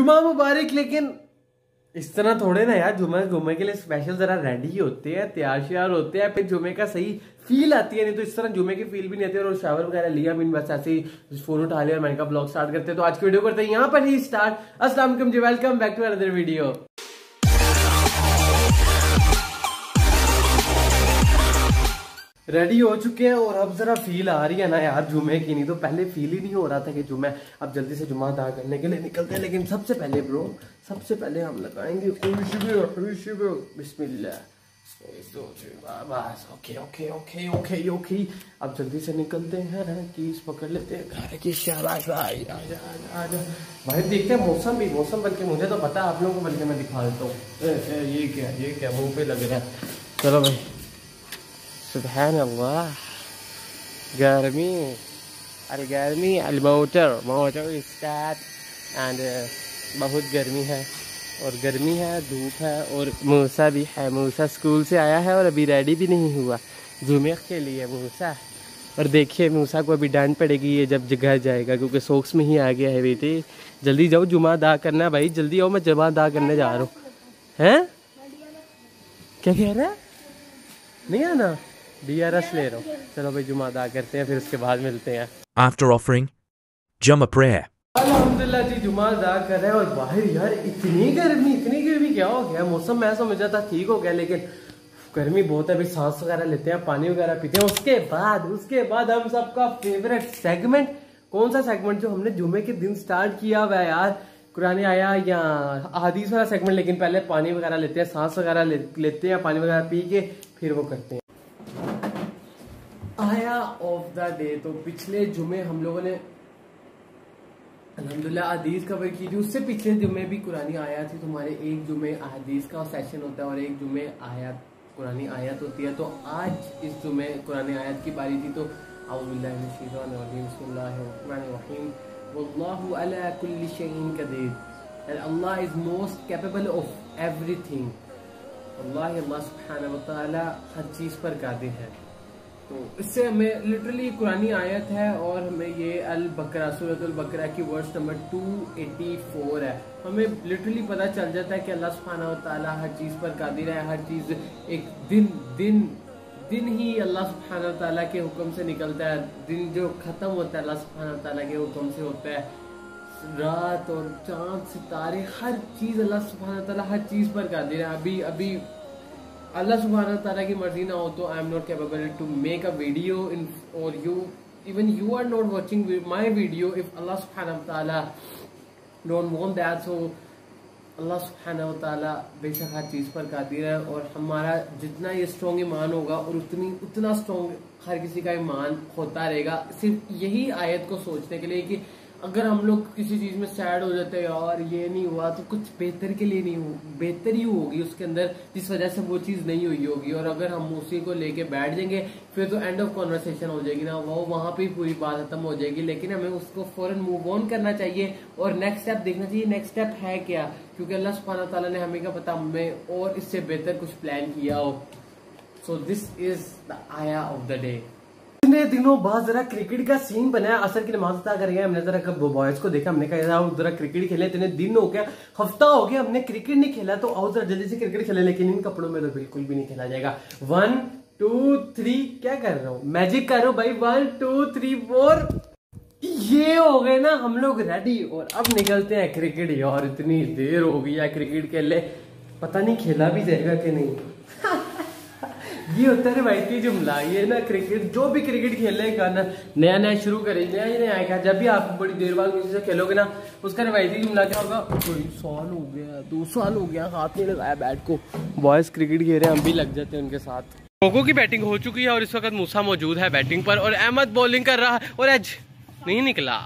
जुम्मा मुबारक। लेकिन इस तरह थोड़े ना यार, जुम्मे के लिए स्पेशल जरा रेडी होते हैं, तैयार श्यार होते हैं, फिर जुम्मे का सही फील आती है। नहीं तो इस तरह जुम्मे की फील भी नहीं आती है। और शावर वगैरह लिया भी बस ऐसे ही फोन उठा लिया और मैंने कहा ब्लॉग स्टार्ट करते हैं। तो आज की वीडियो करते हैं यहाँ पर ही स्टार्ट। अस्सलाम वालेकुम जी, welcome back to another video. Ready हो चुके हैं और अब जरा फील आ रही है ना यार जुम्मे की। नहीं तो पहले फील ही नहीं हो रहा था कि जुम्मे। अब जल्दी से जुम्मा अदा करने के लिए निकलते हैं। लेकिन सबसे पहले ब्रो, सबसे पहले हम लगाएंगे बिस्मिल्लाह। बस okay okay okay okay okay. अब जल्दी से निकलते हैं, कीज पकड़ लेते हैं घर की। शाबाश भाई, आजा आजा भाई। देखते हैं मौसम बल्कि मुझे तो पता है, आप लोगों को बल्कि मैं दिखा देता हूँ। ये क्या मुंह पे लग रहा है। चलो भाई, सुभान अल्लाह। गर्मी मोटर स्टार्ट एंड बहुत गर्मी है। और गर्मी है, धूप है और मूसा भी है। मूसा स्कूल से आया है और अभी रेडी भी नहीं हुआ जुमे के लिए मूसा। और देखिए मूसा को अभी डांट पड़ेगी ये जब घर जाएगा, क्योंकि सोक्स में ही आ गया है। बेटे जल्दी जाओ, जुमा अदा करना भाई, जल्दी आओ, मैं जुमा अदा करने जा रहा हूँ। हैं क्या कह रहा है? नहीं आना? DRS ले रहा हूँ। चलो भाई जुमा अदा करते हैं, फिर उसके बाद मिलते हैं। After offering Jummah prayer, अल्हम्दुलिल्लाह जी, जुमा अदा कर रहे हैं। और बाहर यार इतनी गर्मी क्या हो गया? मौसम मैं समझा था ठीक हो गया, लेकिन गर्मी बहुत है। अभी सांस वगैरह लेते हैं, पानी वगैरह पीते हैं। उसके बाद हम सबका फेवरेट सेगमेंट। कौन सा सेगमेंट? जो हमने जुमे के दिन स्टार्ट किया हुआ है यार, कुरान आया या हदीस वाला सेगमेंट। लेकिन पहले पानी वगैरह लेते हैं, सांस वगैरह लेते हैं, पानी वगैरह पी के फिर वो करते हैं आया ऑफ द डे। तो पिछले जुमे हम लोगों ने अल्हम्दुलिल्लाह हदीस कवर की थी। उससे पिछले जुमे भी कुरानी आयत थी। तुम्हारे एक जुमे हदीस का सेशन होता है और एक जुमे आयत कुरानी आयत होती है। तो आज इस जुमे कुरानी आयत की बारी थी। तो औज़ुबिल्लाहि मिनश शैतानिर रजीम, बिस्मिल्लाहिर रहमानिर रहीम, वल्लाहु अला कुल्लि शैइन क़दीर, Allah is most capable of everything. अल्लाह सुब्हानहू व तआला हर चीज पर कादिर है। तो इससे हमें लिटरली कुरानी आयत है और हमें ये अल बकरा, सूरत अल बकरा की वर्स नंबर 284 है। हमें लिटरली पता चल जाता है कि अल्लाह सुब्हानहू व तआला हर चीज पर कादिर है। हर चीज एक दिन ही अल्लाह सुब्हानहू व तआला के हुक्म से निकलता है। दिन जो खत्म होता है अल्लाह सुब्हानहू व तआला के हुक्म से होता है। रात और चांद सितारे हर चीज अल्लाह सुब्हानहू व तआला हर चीज पर कादिर है। अभी अल्लाह सुब्हानहू व तआला की मर्जी ना हो तो I am not capable to make a video in, और you are not watching my video if Allah सुब्हानहू व तआला डोंट वांट दैट। सो अल्लाह सुब्हानहू व तआला बेशक हर चीज पर कादिर है। और हमारा जितना ये स्ट्रॉन्ग ईमान होगा और उतना स्ट्रॉन्ग हर किसी का ईमान होता रहेगा। सिर्फ यही आयत को सोचने के लिए कि अगर हम लोग किसी चीज में सैड हो जाते हैं यार ये नहीं हुआ, तो कुछ बेहतर के लिए नहीं हो, बेहतरी होगी उसके अंदर जिस वजह से वो चीज नहीं हुई होगी। और अगर हम उसी को लेके बैठ जाएंगे फिर तो एंड ऑफ कॉन्वर्सेशन हो जाएगी ना, वो वहां पे पूरी बात खत्म हो जाएगी। लेकिन हमें उसको फौरन मूव ऑन करना चाहिए और नेक्स्ट स्टेप देखना चाहिए। नेक्स्ट स्टेप है क्या? क्योंकि अल्लाह सुब्हानहू व तआला ने हमें क्या पता हमें और इससे बेहतर कुछ प्लान किया हो। So this is the ayah of the day. इतने दिनों बाद जरा क्रिकेट का सीन बनाया। असर की नमाज अदा कर गया, हमने जरा बॉयज को देखा, हमने कहा जरा क्रिकेट खेले। इतने दिन हो गया, हफ्ता हो गया हमने क्रिकेट नहीं खेला, तो आओ जरा जल्दी से क्रिकेट खेले। लेकिन इन कपड़ों में तो बिल्कुल भी नहीं खेला जाएगा। 1 2 3 क्या कर रहा हूँ? मैजिक कर रहा हूँ भाई। 1 2 3 4 ये हो गए ना हम लोग रेडी। और अब निकलते हैं क्रिकेट। यार इतनी देर हो गई है क्रिकेट खेले, पता नहीं खेला भी जाएगा कि नहीं। ये होता है भाई की जुमला, ये ना क्रिकेट जो भी क्रिकेट खेलने का ना नया शुरू करें, नया आएगा। जब भी आप बड़ी देर बाद किसी से खेलोगे ना, उसका रवायती जुमला क्या होगा? 2 साल हो गया, 2 साल हो गया हाथ नहीं लगाया बैट को। बॉयज क्रिकेट खेल रहे हैं, हम भी लग जाते हैं उनके साथ। कोको की बैटिंग हो चुकी है और इस वक्त मूसा मौजूद है बैटिंग पर और अहमद बॉलिंग कर रहा है। और एज नहीं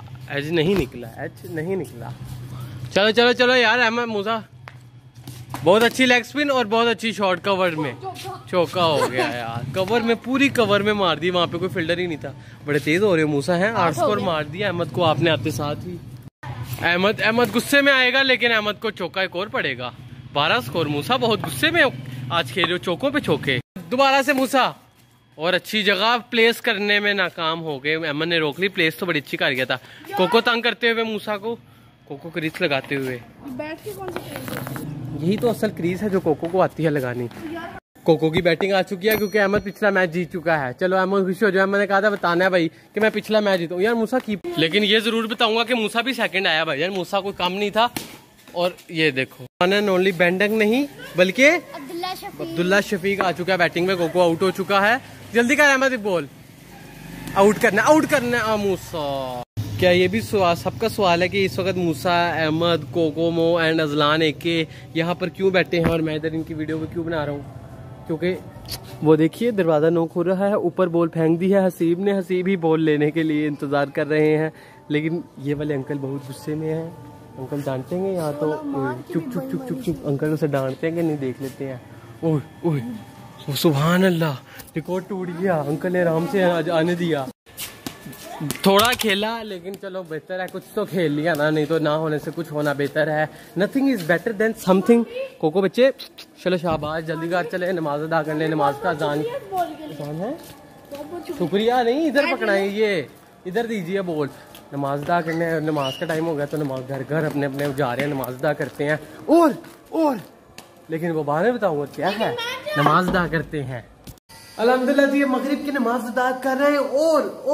निकला। चलो चलो चलो यार, अहमद मूसा बहुत अच्छी लेग स्पिन और बहुत अच्छी शॉट। कवर में चौका हो गया यार, कवर में पूरी कवर में मार दी, वहां पे कोई फील्डर ही नहीं था। बड़े तेज हो रहे हो मूसा हैं। 8 स्कोर मार दिया अहमद को आपने आते साथ ही। अहमद गुस्से में आएगा, लेकिन अहमद को चौका एक और पड़ेगा। 12 स्कोर। मूसा बहुत गुस्से में आज खेल रहे हो, चौकों पे चौके। दोबारा से मूसा और अच्छी जगह प्लेस करने में नाकाम हो गए। अहमद ने रोक ली, प्लेस तो बड़ी अच्छी कर गया था। कोको तंग करते हुए मूसा को, कोको क्रीज लगाते हुए। बैठ के कौन सी क्रीज? यही तो असल क्रीज है जो कोको को आती है लगानी। कोको की बैटिंग आ चुकी है क्योंकि अहमद पिछला मैच जीत चुका है। चलो अहमद खुश हो जाए, मैंने कहा था बताना है भाई कि मैं पिछला मैच जीता हूँ। यार मूसा की, लेकिन ये जरूर बताऊंगा कि मूसा भी सेकंड आया भाई। यार मूसा कोई कम नहीं था। और ये देखो वन एंड ओनली बेंडक नहीं बल्कि अब्दुल्ला शफीक आ चुका है बैटिंग में। कोको आउट हो चुका है। जल्दी कर अहमद बॉल आउट करना मूसा। क्या ये भी सबका सवाल है कि इस वक्त Musa, Ahmad, Kokomo and Ajlan AK यहाँ पर क्यों बैठे हैं और मैं इधर इनकी वीडियो को क्यों बना रहा हूँ? क्योंकि वो देखिए दरवाजा नॉक हो रहा है, ऊपर बॉल फेंक दी है हसीब ने। हसीब ही बॉल लेने के लिए इंतजार कर रहे हैं, लेकिन ये वाले अंकल बहुत गुस्से में हैं। अंकल डांटेंगे यहाँ तो चुप अंकल उसे डांटते हैं कि नहीं देख लेते हैं। ओह सुभान अल्लाह, रिकॉर्ड टूट गया। अंकल ने आराम से आने दिया। थोड़ा खेला लेकिन चलो बेहतर है, कुछ तो खेल लिया ना, नहीं तो ना होने से कुछ होना बेहतर है। Nothing is better than something. Koko बच्चे चलो शाबाश, जल्दी कर चले नमाज अदा करने। नमाज का अजान है। शुक्रिया नहीं, इधर पकड़ाए, ये इधर दीजिए बोल। नमाज अदा करने, नमाज का टाइम हो गया तो नमाज घर अपने अपने जा रहे हैं, नमाज अदा करते हैं। और लेकिन वो बाद में बताऊंगा क्या है, नमाज अदा करते हैं। अल्हम्दुलिल्लाह जी मगरिब की नमाज अदा कर रहे हैं।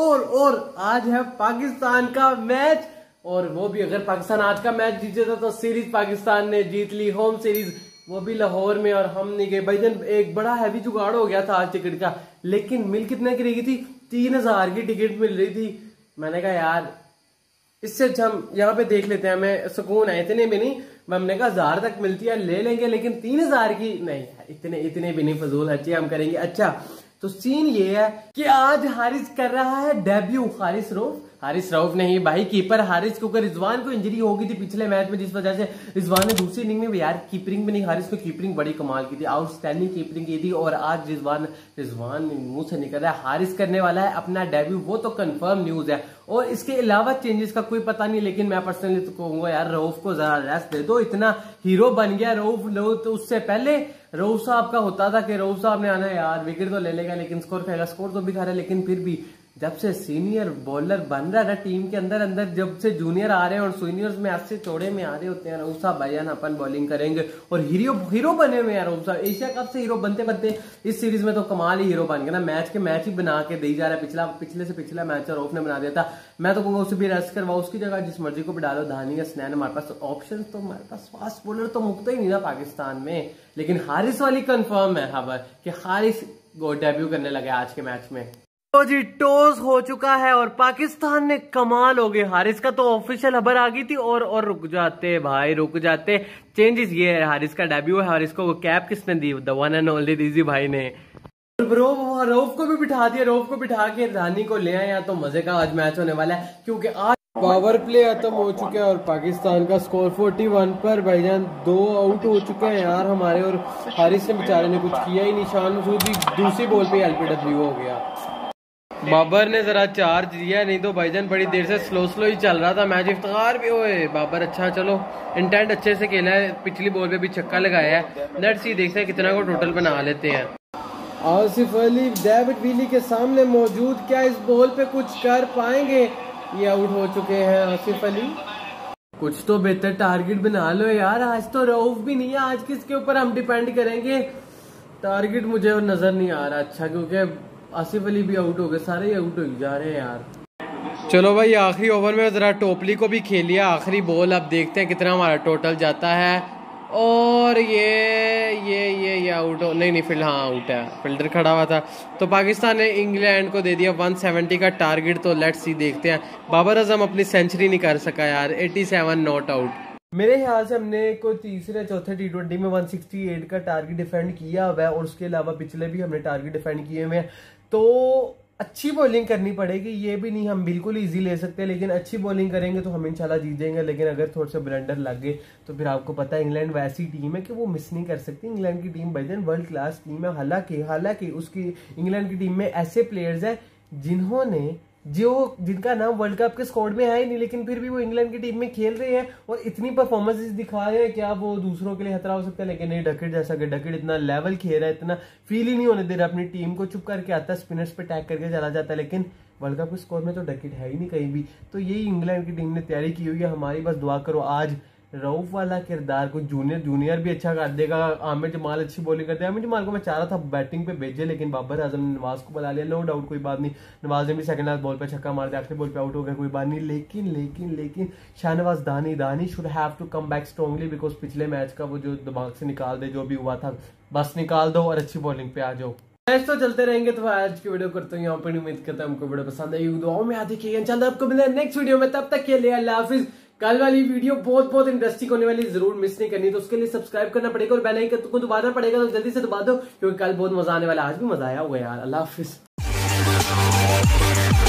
और आज है पाकिस्तान का मैच, और वो भी अगर पाकिस्तान आज का मैच जीतेता तो सीरीज पाकिस्तान ने जीत ली, होम सीरीज, वो भी लाहौर में, और हम नहीं गए। भाईजान एक बड़ा हैवी जुगाड़ हो गया था आज टिकट का, लेकिन मिल कितने की रही थी? 3000 की टिकट मिल रही थी। मैंने कहा यार इससे हम यहाँ पे देख लेते हैं, हमें सुकून है। इतने भी नहीं, हमने कहा 1000 तक मिलती है ले लेंगे, लेकिन 3000 की नहीं, इतने भी नहीं, फजूल खर्चे हम करेंगे। अच्छा तो सीन ये है कि आज हारिस कर रहा है डेब्यू। हारिस रऊफ नहीं भाई, कीपर हारिस, क्योंकि रिजवान को इंजरी हो गई थी पिछले मैच में, जिस वजह से रिजवान ने दूसरी इनिंग में यार कीपिंग में नहीं, हारिस ने कीपिंग बड़ी कमाल की थी, आउटस्टैंडिंग कीपिंग की थी। और आज रिजवान मुंह से निकल रहा है हारिस करने वाला है अपना डेब्यू, वो तो कंफर्म न्यूज है। और इसके अलावा चेंजेस का कोई पता नहीं, लेकिन मैं पर्सनली तो कहूंगा यार रऊफ को जरा रेस्ट दे दो। इतना हीरो बन गया रऊफ। तो उससे पहले रऊफ साहब का होता था कि रऊफ साहब ने आना यार विकेट तो ले लेगा लेकिन स्कोर खाएगा, स्कोर तो भी खा रहा है, लेकिन फिर भी जब से सीनियर बॉलर बन रहा है ना टीम के अंदर जब से जूनियर आ रहे हैं और सीनियर्स में ऐसे चौड़े में आ रहे होते हैं, रऊफ साहब भाईजान अपन बॉलिंग करेंगे और हीरो बने हुए हैं रऊफ साहब। एशिया कप से हीरो बनते इस सीरीज में तो कमाल ही हीरो बन गया ना, मैच के मैच ही बना के दे जा रहा है। पिछले से पिछला मैच रऊफ ने बना दिया था। मैं तो कहूंगा उसे भी रेस्ट करवाओ, उसकी जगह जिस मर्जी को भी डालो, धानी या स्नैन, हमारे पास ऑप्शन तो, हमारे पास फास्ट बॉलर तो मुक्त ही नहीं ना पाकिस्तान में। लेकिन हारिस वाली कंफर्म है खबर कि हारिस डेब्यू करने लगे आज के मैच में। तो जी टॉस हो चुका है और पाकिस्तान ने कमाल हो गए। हारिस का तो ऑफिशियल खबर आ गई थी और रुक जाते भाई, रुक जाते। चेंजेस ये है, हारिस का डेब्यू है। हारिस को कैप किसने दी? The one and only DG भाई ने। रऊफ को भी बिठा दिया, रऊफ को बिठा के रानी को ले आए। तो मजे का आज मैच होने वाला है क्योंकि आज पावर प्ले खत्म हो चुके हैं और पाकिस्तान का स्कोर 41 पर। भाईजान 2 आउट हो चुके हैं यार हमारे, और हारिस ने बेचारे ने कुछ किया ही नहीं। शान मसूद भी दूसरी बॉल पे एलपीडब्ल्यू हो गया। बाबर ने जरा चार्ज दिया, नहीं तो भाईजान बड़ी देर से स्लो ही चल रहा था मैच। इफ्तार भी हुए बाबर, अच्छा चलो इंटेंट अच्छे से खेला है, पिछली बॉल पे भी छक्का लगाया है। लेट्स सी देखते हैं कितना को टोटल बना लेते हैं। आसिफ अली डेविड विली के सामने मौजूद, क्या इस बॉल पे कुछ कर पाएंगे? ये आउट हो चुके हैं आसिफ अली। कुछ तो बेहतर टारगेट बना लो यार, आज तो रऊफ भी नहीं है, आज किसके ऊपर हम डिपेंड करेंगे? टारगेट मुझे नजर नहीं आ रहा अच्छा, क्योंकि आसिफ अली भी आउट हो गए, सारे आउट हो जा रहे हैं यार। चलो भाई आखिरी ओवर में जरा टोपली को भी खेल लिया, आखिरी बॉल। अब देखते हैं कितना हमारा टोटल जाता है। और ये आउट हो नहीं फिर हाँ आउट है, फील्डर खड़ा हुआ था। तो पाकिस्तान ने इंग्लैंड को दे दिया 170 का टारगेट। तो लेट्स सी देखते हैं। बाबर आजम अपनी सेंचुरी नहीं कर सका यार, 87 नॉट आउट। मेरे ख्याल से हमने को तीसरे चौथे T20 में 168 का टारगेट डिफेंड किया हुआ है, और उसके अलावा पिछले भी हमने टारगेट डिफेंड किए हुए हैं। तो अच्छी बॉलिंग करनी पड़ेगी, ये भी नहीं हम बिल्कुल इजी ले सकते, लेकिन अच्छी बॉलिंग करेंगे तो हम इंशाल्लाह जीत जाएंगे। लेकिन अगर थोड़े से ब्लंडर लग गए तो फिर आपको पता है इंग्लैंड वैसी टीम है कि वो मिस नहीं कर सकती। इंग्लैंड की टीम भाईजान वर्ल्ड क्लास टीम है। हालांकि उसकी इंग्लैंड की टीम में ऐसे प्लेयर्स है जिनका नाम वर्ल्ड कप के स्क्वाड में है ही नहीं, लेकिन फिर भी वो इंग्लैंड की टीम में खेल रहे हैं और इतनी परफॉर्मेंसेस दिखा रहे हैं। क्या वो दूसरों के लिए खतरा हो सकता है? लेकिन नहीं, डकेट जैसा कि डकेट इतना लेवल खेल रहा है, इतना फील ही नहीं होने दे रहा अपनी टीम को, चुप करके आता है, स्पिनर्स पे टैग करके चला जाता है। लेकिन वर्ल्ड कप के स्कोर में तो डकेट है ही नहीं कहीं भी। तो यही इंग्लैंड की टीम ने तैयारी की हुई है, हमारी बस दुआ करो आज रऊफ वाला किरदार को जूनियर भी अच्छा कर देगा। आमिर जमाल अच्छी बॉलिंग करते हैं। आमिर जमाल को मैं चाह रहा था बैटिंग पे भेजे, लेकिन बाबर आजम ने नवाज को बुला लिया। नो डाउट, कोई बात नहीं, नवाज ने भी सेकंड लास्ट बॉल पे छक्का मार दिया, आखिरी बॉल पे आउट हो गया, कोई बात नहीं। लेकिन Shahnawaz Dahani should have to come back strongly, because पिछले मैच का वो जो दिमाग से निकाल दे, जो भी हुआ था बस निकाल दो और अच्छी बॉलिंग पे आ जाओ। मैच तो चलते रहेंगे। तो आज की वीडियो करते हैं यहाँ पर, उम्मीद करता हूँ हमको वीडियो पसंद आई। दुआओं में याद रखिएगा। इंशाल्लाह आपको मिलता है नेक्स्ट वीडियो में, तब तक के लिए अल्लाह हाफिज। कल वाली वीडियो बहुत इंटरेस्टिंग होने वाली, जरूर मिस नहीं करनी। तो उसके लिए सब्सक्राइब करना पड़ेगा और बेल आइकन को दबाना पड़ेगा, तो जल्दी से दबा दो, क्योंकि कल बहुत मजा आने वाला है। आज भी मजा आया होगा यार। अल्लाह हाफिज।